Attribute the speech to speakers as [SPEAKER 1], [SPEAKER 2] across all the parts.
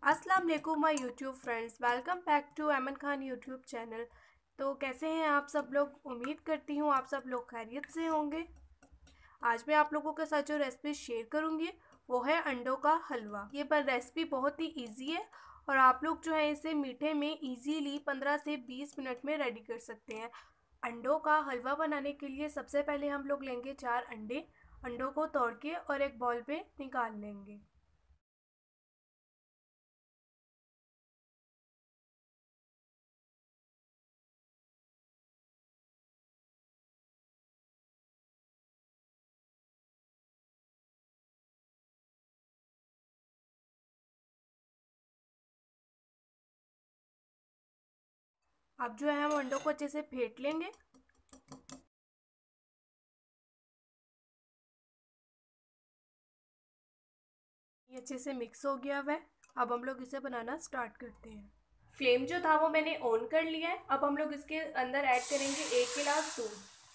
[SPEAKER 1] अस्सलाम वालेकुम my YouTube friends, welcome back to Aman Khan YouTube channel. तो कैसे हैं आप सब लोग? उम्मीद करती हूँ आप सब लोग खैरियत से होंगे। आज मैं आप लोगों के साथ जो रेसिपी शेयर करूँगी वो है अंडों का हलवा। ये पर रेसिपी बहुत ही इजी है और आप लोग जो है इसे मीठे में इजीली 15 से 20 मिनट में रेडी कर सकते हैं। अंडों का हलवा बनाने के लिए सबसे पहले हम लोग लेंगे 4 अंडे। अंडों को तोड़ के और एक बाउल पे निकाल लेंगे। अब जो है हम अंडों को अच्छे से फेंट लेंगे। ये अच्छे से मिक्स हो गया हुआ है। अब हम लोग इसे बनाना स्टार्ट करते हैं। फ्लेम जो था वो मैंने ऑन कर लिया है। अब हम लोग इसके अंदर ऐड करेंगे 1 गिलास दूध।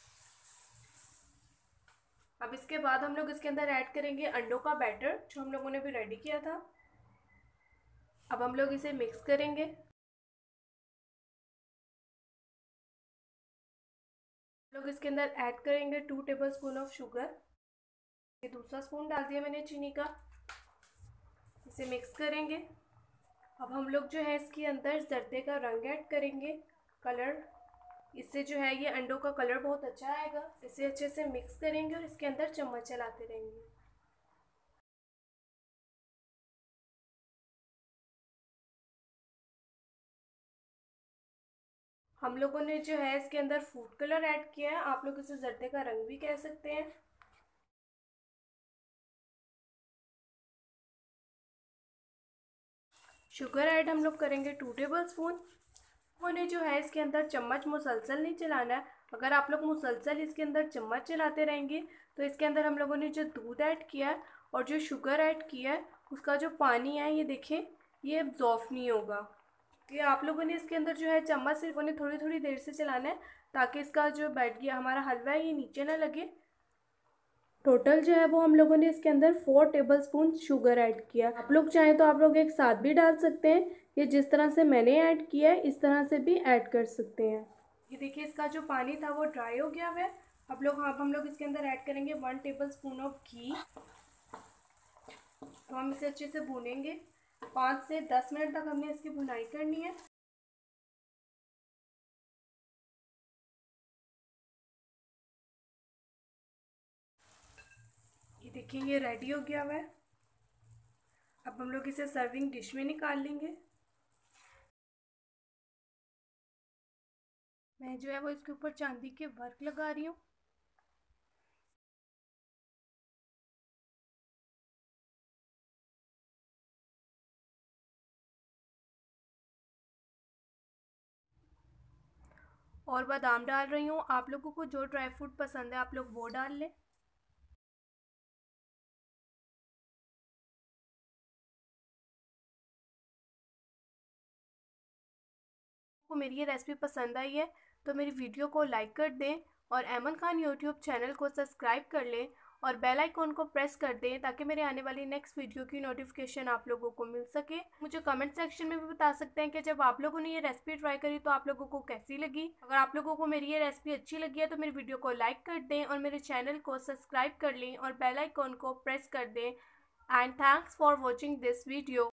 [SPEAKER 1] अब इसके बाद हम लोग इसके अंदर ऐड करेंगे अंडों का बैटर जो हम लोगों ने भी रेडी किया था। अब हम लोग इसे मिक्स करेंगे। हम लोग इसके अंदर ऐड करेंगे 2 टेबलस्पून ऑफ शुगर। ये दूसरा स्पून डाल दिया मैंने चीनी का। इसे मिक्स करेंगे। अब हम लोग जो है इसके अंदर जर्दे का रंग ऐड करेंगे, कलर। इससे जो है ये अंडों का कलर बहुत अच्छा आएगा। इसे अच्छे से मिक्स करेंगे और इसके अंदर चम्मच चलाते रहेंगे। हम लोगों ने जो है इसके अंदर फूड कलर ऐड किया है, आप लोग इसे जर्दे का रंग भी कह सकते हैं। शुगर ऐड हम लोग करेंगे 2 टेबलस्पून। उन्हें जो है इसके अंदर चम्मच मुसलसल नहीं चलाना है। अगर आप लोग मुसलसल इसके अंदर चम्मच चलाते रहेंगे तो इसके अंदर हम लोगों ने जो दूध ऐड किया है और जो शुगर ऐड किया है उसका जो पानी है ये देखें, ये एब्जॉर्ब नहीं होगा। ये आप लोगों ने इसके अंदर जो है चम्मच सिर्फ उन्हें थोड़ी थोड़ी देर से चलाना है ताकि इसका जो बैठ गया हमारा हलवा है ये नीचे ना लगे। टोटल जो है वो हम लोगों ने इसके अंदर 4 टेबलस्पून शुगर ऐड किया। आप लोग चाहें तो आप लोग एक साथ भी डाल सकते हैं। ये जिस तरह से मैंने ऐड किया है इस तरह से भी ऐड कर सकते हैं। ये देखिए इसका जो पानी था वो ड्राई हो गया है। अब हम लोग इसके अंदर ऐड करेंगे 1 टेबलस्पून ऑफ घी। तो हम इसे अच्छे से भूनेंगे। 5 से 10 मिनट तक हमने इसकी भुनाई करनी है। ये देखिए ये रेडी हो गया है। अब हम लोग इसे सर्विंग डिश में निकाल लेंगे। मैं जो है वो इसके ऊपर चांदी के वर्क लगा रही हूँ। और बादाम डाल रही हूँ। आप लोगों को जो ड्राई फ्रूट पसंद है आप लोग वो डाल लें। को मेरी ये रेसिपी पसंद आई है तो मेरी वीडियो को लाइक कर दें और अमन खान यूट्यूब चैनल को सब्सक्राइब कर लें और बेल आइकॉन को प्रेस कर दें ताकि मेरे आने वाली नेक्स्ट वीडियो की नोटिफिकेशन आप लोगों को मिल सके। मुझे कमेंट सेक्शन में भी बता सकते हैं कि जब आप लोगों ने ये रेसिपी ट्राई करी तो आप लोगों को कैसी लगी। अगर आप लोगों को मेरी ये रेसिपी अच्छी लगी है तो मेरी वीडियो को लाइक कर दें और मेरे चैनल को सब्सक्राइब कर लें और बेल आइकॉन को प्रेस कर दें। And thanks for watching this video.